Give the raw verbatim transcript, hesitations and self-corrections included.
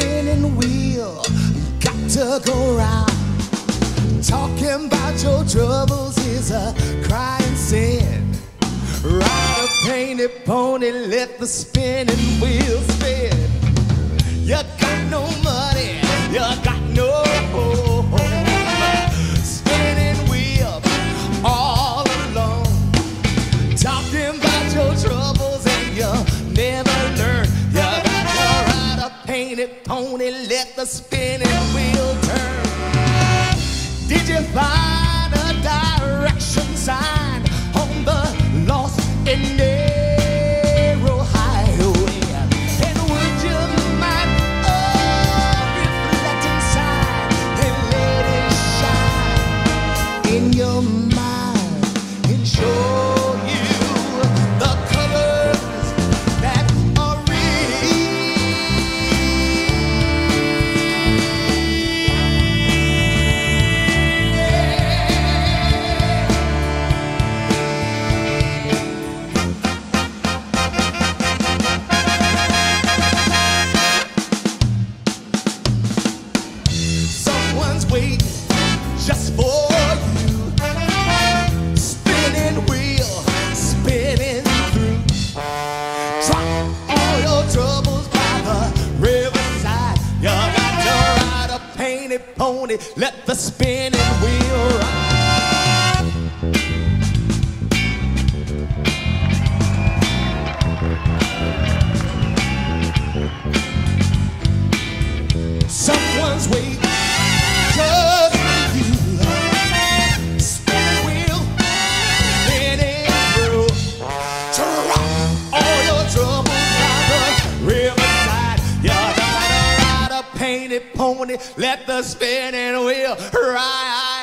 spinning wheel got to go round. Talking about your troubles is a crying sin. Ride a painted pony, let the spinning wheel spin. You got no money, you got no home. Spinning wheel all alone. Talking about your troubles and you never learn. You got to ride a painted pony, let the spinning wheel turn. Did you find a direction sign on the lost and narrow highway? And would you mind a reflecting sign and let it shine in your mind and show you the colors that are wait just for you. Spinning wheel, spinning through. Drop all your troubles by the riverside. You got to ride a painted pony, let the spinning wheel ride. Someone's waiting just for you. Spinning wheel, spinning through. Drop all your troubles by the riverside. You gotta ride a painted pony, let the spinning wheel ride.